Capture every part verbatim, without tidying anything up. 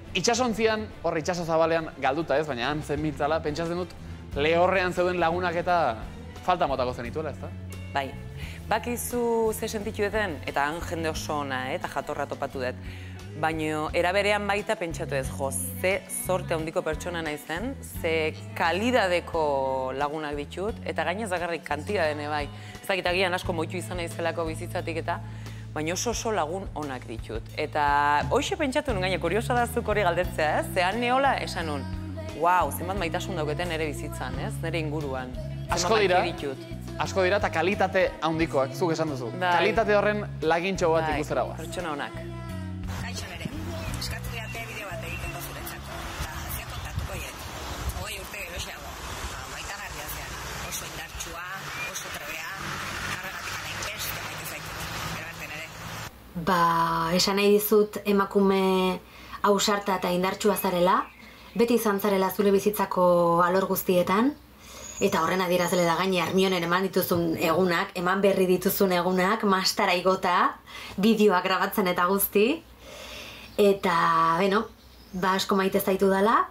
itxasontzian, hor itxaso zabalean galduta ez, baina han zen mitzala, pentsatzen dut, lehorrean zeuden lagunak eta falta motako zenituela, ez da? Bai, bakizu ze sentitueten, eta han jende oso ona, eta jatorra topatu dut. Baina eraberean baita pentsatu ez, jo, ze zorte handiko pertsona naizen, ze kalidadeko lagunak ditut, eta gainez bakarrik kantidadene bai. Ez dakit agian asko moitu izan naizelako bizitzatik eta, baina oso oso lagun onak ditut. Eta hoxe pentsatu nun, gaina kuriosa da zuk hori galdetzea, ez? Zehan neola esan nun, wow, zenbat maitasun dauketen nire bizitzan, ez? Nire inguruan. Asko dira, asko dira eta kalitate handikoak, zuk esan duzu. Kalitate horren lagintxo bat ikustera guaz. Pertsona onak. Kaixo nere, eskatu diate bideo bat egiten zuretzako. Eta ze kontatuko hiet. Hogei urte geroxeago. Maitagarria zean. Oso indartsua, oso trebea, karregatik anain beste maite zaitut. Gerarte nere. Ba, esan nahi dizut emakume ausarta eta indartsua zarela, beti izan zarela zure bizitzako alor guztietan, eta horren adierazle da gaine Armionen eman dituzun egunak, eman berri dituzun egunak, mastara igota, bideoak grabatzen eta guzti. Eta, beno, ba asko maite zaitu dela,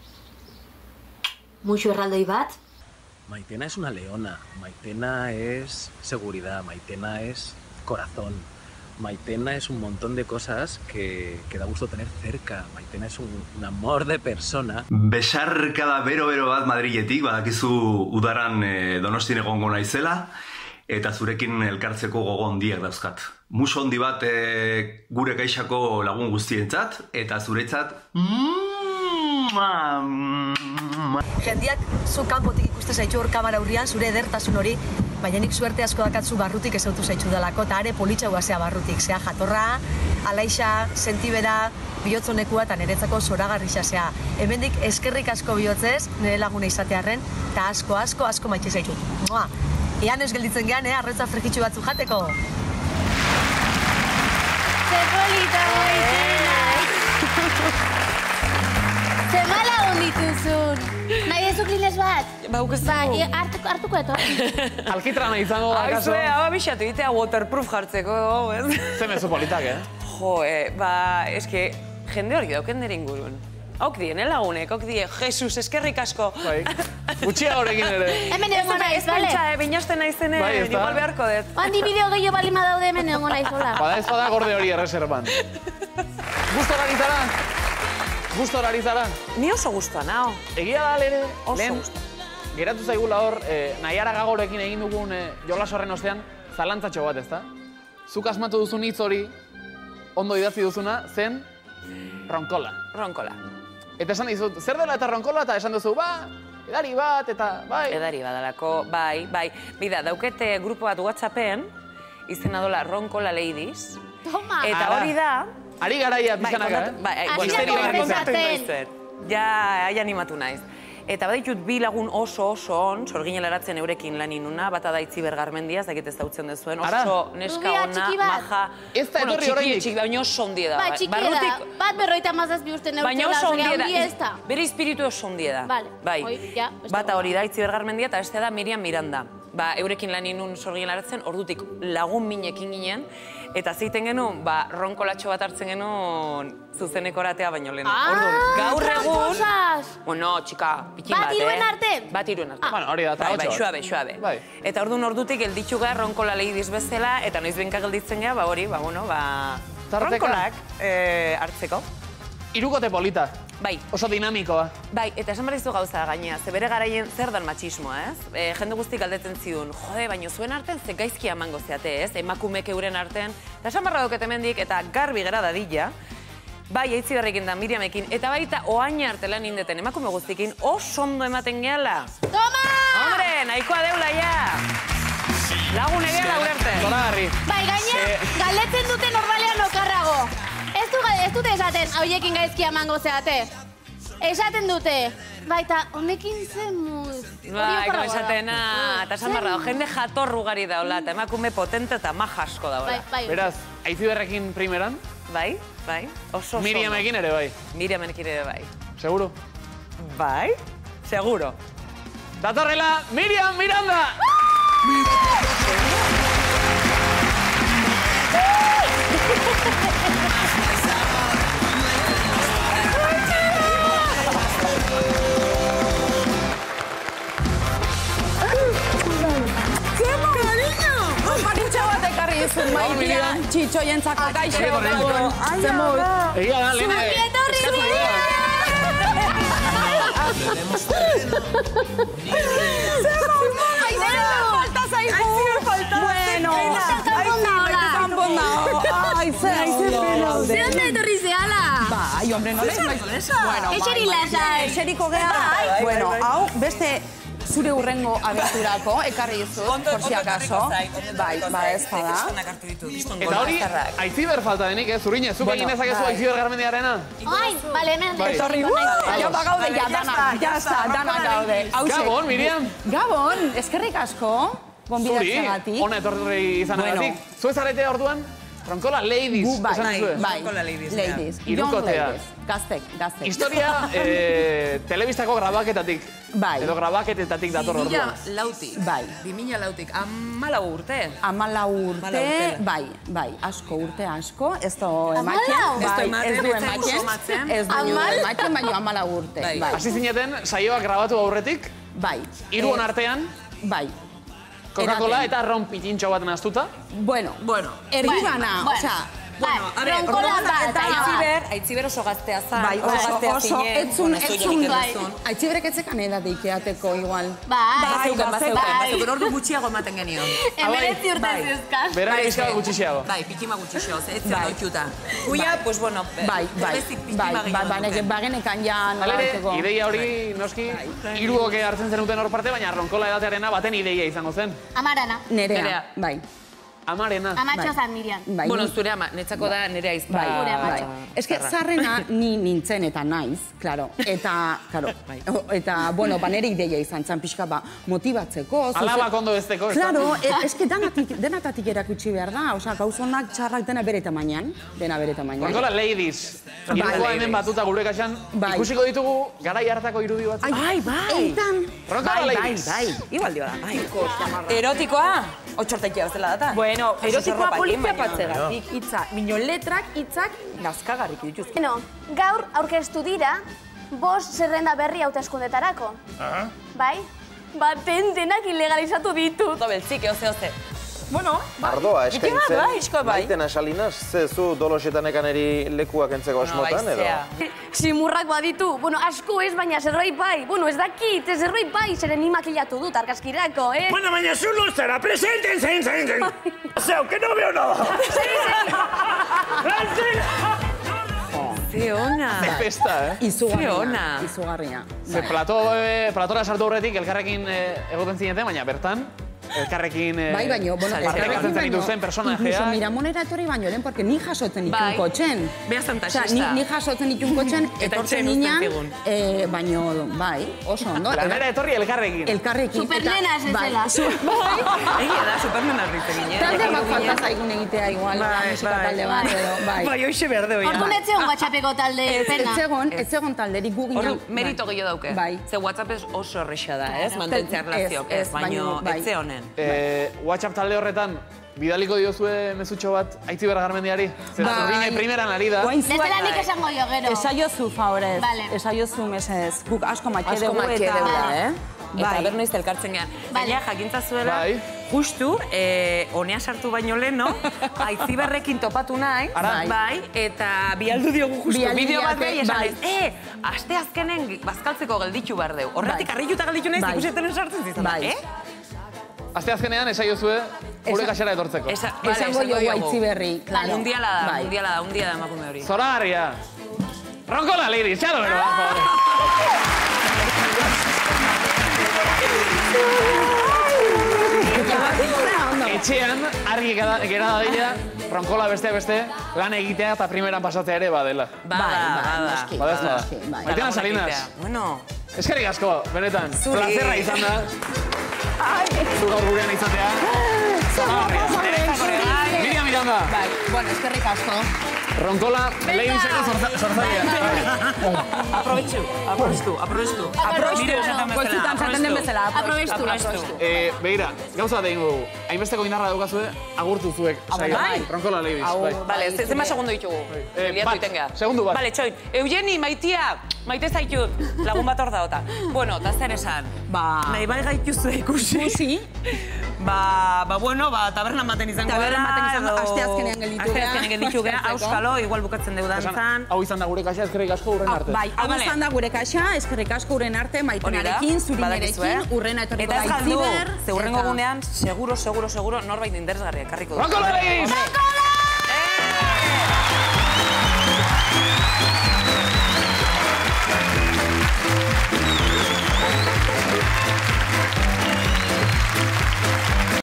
muxu erraldoi bat. Maitena es una leona, Maitena es seguridad, Maitena es corazón, Maitena es un montón de cosas que, que da gusto tener cerca. Maitena es un, un amor de persona. Besarkada bero-bero bat Madriletik, badakizu udaran e, Donostin egongo naizela, eta zurekin elkartzeko gogo handiak dauzkat. Muso handi bat e, gure gaixako lagun guztientzat, eta zuretzat... Jendiak zu kanpotik ikuste zaitxu hor kamara hurrian, zure edertasun hori, baina nik suerte asko dakatzu barrutik ezautu zaitxu dalako, eta are politxa guazea barrutik, zea jatorra, alaixa, sentibera, bihotzonekua eta niretzako zoragarrixa zea. Hemendik eskerrik asko bihotzez, nire laguna izatearren, eta asko, asko, asko maitxe zaitxu. Mua! Ean ez gelditzen gehan, eh, arrotza frikitxu batzu jateko. Ze polita Maitena! Ze mala ondituzun! Nahi dezu klinez bat? Baukezu. Ba, hartuko eto. Alkitra nahi izango da, kaso? Aizue, hau bixatu ditea waterproof jartzeko, ez? Ze mezu politak, eh? Jo, ba, eske, jende hori dauken nire ingurun. Hauk die, lagunek, hauk die, Jesus, eskerrik asko. Bai, gutxia horrekin ere. Hemen egon naiz, bale? Ez pentsa, binasten naizene, igual beharko dut. Handi bideo gehiago balima daude hemen egon naizola. Bada ez bada gorde hori erreserban. Gustora arizara? Gustora arizara? Ni oso guztua, nao. Egia da, lehen, oso geratu zaigula hor, Naiara Gagorekin egin dugun jolas horren ostean, zalantzatxo bat, ezta? Zuk asmatu duzun hitz hori, ondo idatzi duzuna, zen ronkola. Ronkola. Eta esan dizut, zer dela eta ronkola, eta esan duzu, ba, edari bat, eta bai. Edari badalako, bai, bai. Bida, daukete grupo bat WhatsAppen, izena dola Ronkola Ladies. Toma! Eta hori da... Ari garaia pixanaka, eh? Bai, ja, aia animatu naiz. Eta baditut bi lagun oso oso on, sorginen laratzen eurekin lan inuna, bata da Itziber Garmendia, ez dakit ez dautzen dezuen, oso neska ona, maja... Ez da etorri horrenik. Txiki, baina oso ondie da. Ba, txiki da, bat berroita mazazpi uste neurtzela, zure handi ez da. Bere espiritu oso ondie da. Bai, bata hori da Itziber Garmendia, eta beste da Miriam Miranda. Ba, eurekin lan inun sorginen laratzen, ordutik lagun minekin ginen, eta zeiten genuen, ba, ronkolatxo bat hartzen genuen zuzeneko aratea baino lehen. Ah, gaur egun... tramposaz! Bueno, txika, pikin bat, eh? Bat iruen arte? Bat iruen arte. Bueno, hori da, eta bai, bai, xuabe, xuabe. Eta orduan ordutik gelditxu gara Ronkola Ladies bezala, eta noiz benka gelditzen gara, ba hori, ba, bueno, ba... Ronkolak hartzeko. Hirukote polita. Bai. Oso dinamikoa. Bai, eta esan behar dizu gauza gainea, ze bere garaien zer dan matxismoa, ez? Jende guztik galdetzen ziun, jode, baino zuen artean ze gaizkia emango zeate, ez? Emakumek euren artean. Eta esan barra doket hemendik, eta garbi gara dadila, bai, Aitziberrekin da, Miriamekin, eta baita oaina arte lan indeten emakume guztikin, oso ondo ematen gehala. Toma! Hombre, nahikoa deula, ja! Lagun egea lagun arte. Zoragarri. Bai, gaina, galdetzen dute normalean okarrago. Ez dute esaten, hauiekin gaizkia emango zeate. Esaten dute. Baita, honekin zen muz. Bai, ko esatena, eta esan barra, jende jatorru gari daula, eta emakume potente eta majasko daula. Beraz, Aitziberrekin primeran? Bai, bai, oso oso. Miriamekin ere bai? Miriamekin ere bai. Seguro? Bai, seguro. Datorrela, Miriam Miranda! txitxoientzako gaixo. Zemut. Egia da, lehene. Eskatu dira. Falta zaigu. Bueno. Ai, ze pena. Ze onda etorri zehala? Bai, hombre, no les naiz. Bueno, Eseri lasai. Eseriko gea. Bueno, hau, beste zure urrengo abenturako, ekarri izut, por si acaso. Bai, ba ez bada. Eta hori, Aitziber falta denik, ez? Zurine, zuk egin ezakezu Aitziber Garmendiarena? Ai, bale, hemen. Etorri gu, ja bagaude, ja dana, ja está, dana gaude. Gabon, Miriam. Gabon, eskerrik asko, gonbidatzeagatik. Zuri, ona etorri izanagatik. Zu ez arete orduan? Ronkola Ladies, esan zuen. Bai, Ladies. Hirukotea. Gaztek, gaztek. Historia, telebistako grabaketatik. Bai. Edo grabaketetatik dator orduan. Bimila lautik. Bai. Bimila lautik. Amalau urte. Amalau urte, bai, bai, asko urte asko. Ez du ematen. Ez du ematen, ez du ematen. Ez du ematen, baina amalau urte. Hasi zineten, saioak grabatu aurretik. Bai. Hiruon artean. Bai. Coca-Cola eta ron pitintxo bat naztuta. Bueno, bueno. Erribana, osea, Bueno, a ver, eta Aitziber, Aitziber oso gaztea zan. Bai, oso, oso, etzun, etzun, bai. Aitziberek etzekan edatik eateko igual. Bai, zeuken, bazeuken, bazeuken, ordu gutxiago ematen genion. Emeretzi urte zizkaz. Bera izkaba gutxixiago. Bai, pikima gutxixio, ez zen doikiuta. Kuia, pues bueno, bai, bai, bai, bai, bagenekan ja nolatzeko. Ideia hori, noski, hiruoke hartzen zenuten hor parte, baina Ronkola edatearena baten ideia izango zen. Amarana. Nerea, bai. Amarena. Amatxo zan, Miriam. Bueno, zure ama, netzako da nire aizpa. Gure amatxo. Ez que zarrena ni nintzen eta naiz, klaro. Eta, klaro, eta, bueno, ba nire ideia izan zan pixka ba motibatzeko. Alabak ondo ezteko, ez da? Klaro, ez que denatatik erakutsi behar da, oza, gauzonak txarrak dena bere tamainan, dena bere tamainan. Ronkola Ladies. Irukoa hemen batuta gure kaxan, ikusiko ditugu garai hartako irudi bat. Ai, bai! Eitan! Ronkola Ladies. Bai, bai, igual dio da, bai. Erotikoa? Otxortaikia bezala data. Bueno, erotikoa polizia patzegatik, hitza, mino letrak, hitzak, nazkagarrik dituzke. Bueno, gaur aurkeztu dira, bost zerrenda berri hauteskundetarako. Bai? Baten denak ilegalizatu ditu. Oto beltzik, oze, oze. Bueno, ardoa eskaintzen, bai, maitena Salinas, ze zu dolosetan ekaneri lekuak entzeko asmotan, edo? Simurrak baditu, bueno, asko ez, baina zerbait bai. Bueno, ez dakit, ez zerbait bai, zeren ni makillatu dut argazkirako, eh? Bueno, baina zu luzera, presenten, zein, zein, zein. Zeu, que no veo nada. Ze ona. Ze festa, eh? Izugarria. Izugarria. Ze platora sartu horretik elkarrekin egoten zineten, baina bertan, elkarrekin parteatzen zen dituzten personajeak. Incluso Miramonera etorri baino lehen, porque ni jasotzen ditun kotxen. Bea zantaxista. Ni jasotzen ditun kotxen, etortzen ninan, baino, bai, oso ondo. Lanera etorri elkarrekin. Elkarrekin. Supernena ez ezela. Egia da, supernena rite ginen. Talde bat falta zaigun egitea igual, musika talde bat, edo, bai. Bai, hoxe berde hoia. Orduan etzegon WhatsAppeko talde, pena. Etzegon, etzegon talderik gu ginen. Ordu, merito gehiago dauke. Bai. Ze WhatsApp ez oso horreixa da, ez? Mantentzea relazioak, ez, baino etze honen. WhatsApp talde horretan, bidaliko diozue mezutxo bat Aitziber Garmendiari? Zera, Zurrine primeran ari da. Bezala nik esango jo, gero. Esaiozu, favorez. Esaiozu, mesez. Guk asko maite dugu eta... Asko maite dugu, eh? Eta ber noiz elkartzen gehan. Baina jakintza zuela, justu, honea sartu baino leheno, Aitziberrekin topatu nahi, bai, eta bialdu diogu justu, bideo bat behi esan ez, eh, aste azkenen bazkaltzeko gelditu behar deu. Horretik arrituta gelditu nahiz, ikusetenen sartzen zizan, eh? Aste azkenean esaiozue gure kaxera etortzeko. Esango jo Aitziberri. Mundiala da, mundiala da, mundia da emakume hori. Zoragarria. Ronkola Ladies, txalo bero, por favor. Etxean, argi gera dadila, Ronkola beste beste, lan egitea eta primeran pasatzea ere badela. Bada, bada. Bada ez da. Maitena Salinas. Bueno. Eskerrik asko, benetan. Plazerra izan da. Zu gaur gurean izatea. Miriam Miranda. Bai, bueno, eskerrik asko. Ronkola, Ladieseko sortzailea. Aprobetxu, aprobestu, aprobestu. Goizutan zaten den bezala, aprobestu. Begira, gauza da ingo dugu. Hainbesteko indarra daukazue, agurtu zuek. Ronkola Ladies. Bale, zema segundu ditugu. Bat, segundu bat. Bale, txoin. Eugeni, Maitia, maite zaitut, lagun bat hor daota. Bueno, eta zer esan? Ba... Nahi bai gaituzu ikusi. Ikusi. Ba, ba, bueno, ba, tabernan baten izango gara. Tabernan baten izango, asteazkenean gelditu gara. Asteazkenean gelditu gara, auskalo, igual bukatzen dugu dantzan. Hau izan da gure kaxa, eskerrik asko urren arte. Bai, hau izan da gure kaxa, eskerrik asko urren arte, maitenarekin, zurinarekin, urrena etorriko da itziber. Ze urrengo gunean, seguro, seguro, seguro, norbait interesgarria ekarriko du. Ronkola!